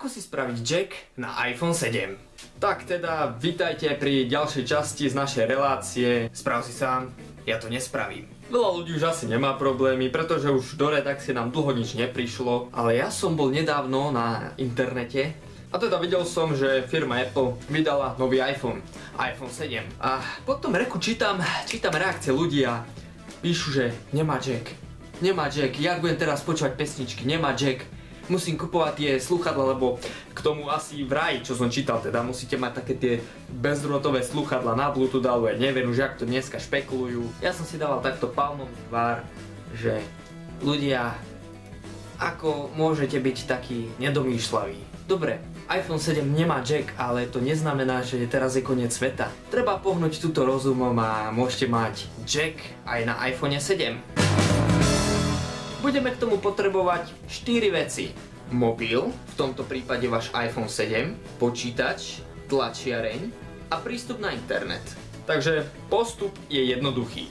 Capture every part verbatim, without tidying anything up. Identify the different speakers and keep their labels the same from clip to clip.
Speaker 1: Ako si spraviť jack na iPhone sedem? Tak teda, vítajte pri ďalšej časti z našej relácie Sprav si sám, ja to nespravím. Veľa ľudí už asi nemá problémy, pretože už do redakcie nám dlho nič neprišlo, ale ja som bol nedávno na internete a teda videl som, že firma Apple vydala nový iPhone, iPhone sedem. A potom reku čítam, čítam reakcie ľudí a píšu, že nemá jack, nemá jack, jak budem teraz počúvať pesničky, nemá jack. Musím kupovať tie slúchadlá, lebo k tomu asi vraj, čo som čítal, teda musíte mať také tie bezdrôtové slúchadlá na Bluetooth, alebo ja neviem už, jak to dneska špekulujú. Ja som si dával takto palmový tvár, že ľudia, ako môžete byť takí nedomýšľaví. Dobre, iPhone sedem nemá jack, ale to neznamená, že teraz je koniec sveta. Treba pohnúť túto rozumom a môžete mať jack aj na iPhone sedem. Budeme k tomu potrebovať štyri veci. Mobil, v tomto prípade váš iPhone sedem, počítač, tlačiareň a prístup na internet. Takže postup je jednoduchý.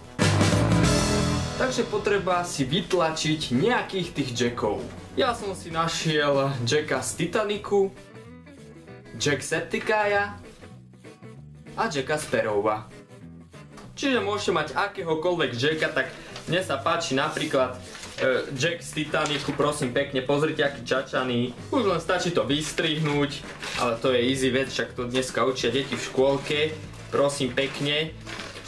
Speaker 1: Takže potreba si vytlačiť nejakých tých jackov. Ja som si našiel jacka z Titanicu, jack Septicaia a jacka z Perova. Čiže môžete mať akéhokoľvek jacka, tak mne sa páči napríklad Uh, jack z Titanicu, prosím pekne, pozrite aký čačaný. Už len stačí to vystrihnúť, ale to je easy vec, však to dneska učia deti v škôlke. Prosím pekne.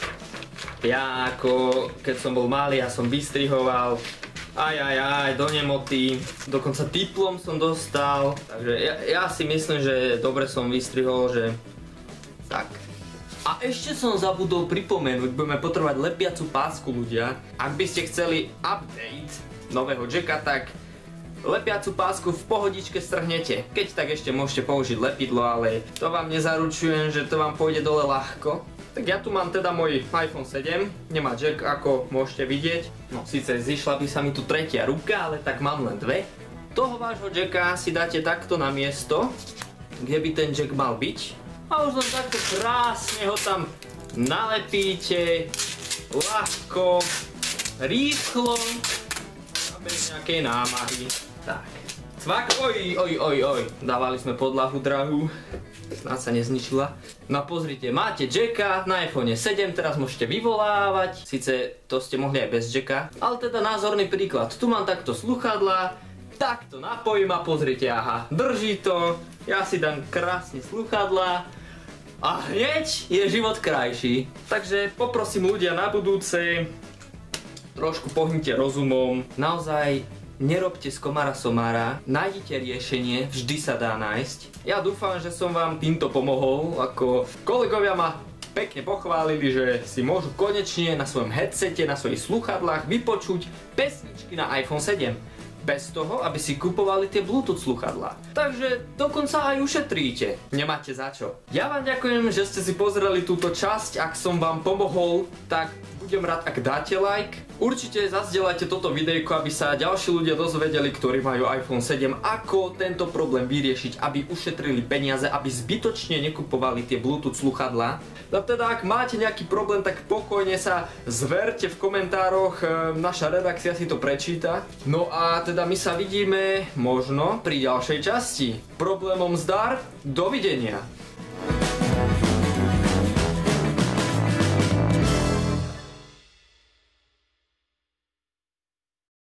Speaker 1: Ja ako, keď som bol malý, ja som vystrihoval aj aj aj do nemoty, dokonca diplom som dostal. Takže ja, ja si myslím, že dobre som vystrihol, že tak. A ešte som zabudol pripomenúť, budeme potrebovať lepiacu pásku, ľudia. Ak by ste chceli update nového jacka, tak lepiacu pásku v pohodičke strhnete. Keď tak ešte môžete použiť lepidlo, ale to vám nezaručujem, že to vám pôjde dole ľahko. Tak ja tu mám teda môj iPhone sedem, nemá jack, ako môžete vidieť. No síce zišla by sa mi tu tretia ruka, ale tak mám len dve. Toho vášho jacka si dáte takto na miesto, kde by ten jack mal byť. A už len takto krásne ho tam nalepíte, ľahko, rýchlo a bez nejakej námahy. Tak, cvak, oj, oj, oj, oj, dávali sme podlahu drahú, snáď sa nezničila. No pozrite, máte jacka na iPhone sedem, teraz môžete vyvolávať, síce to ste mohli aj bez jacka, ale teda názorný príklad, tu mám takto slúchadlá, takto napojím a pozrite, aha, drží to, ja si dám krásne slúchadlá. A hneď je život krajší. Takže poprosím ľudia na budúce, trošku pohnite rozumom. Naozaj nerobte z komára somára, nájdite riešenie, vždy sa dá nájsť. Ja dúfam, že som vám týmto pomohol, ako kolegovia ma pekne pochválili, že si môžu konečne na svojom headsete, na svojich slúchadlách vypočuť pesničky na iPhone sedem. Bez toho, aby si kupovali tie Bluetooth slúchadlá. Takže dokonca aj ušetríte. Nemáte za čo. Ja vám ďakujem, že ste si pozreli túto časť. Ak som vám pomohol, tak budem rád, ak dáte like. Určite zazdieľajte toto videjko, aby sa ďalší ľudia dozvedeli, ktorí majú iPhone sedem, ako tento problém vyriešiť, aby ušetrili peniaze, aby zbytočne nekupovali tie Bluetooth slúchadlá. No teda, ak máte nejaký problém, tak pokojne sa zverte v komentároch, naša redakcia si to prečíta. No a teda my sa vidíme možno pri ďalšej časti. Problémom zdar, dovidenia.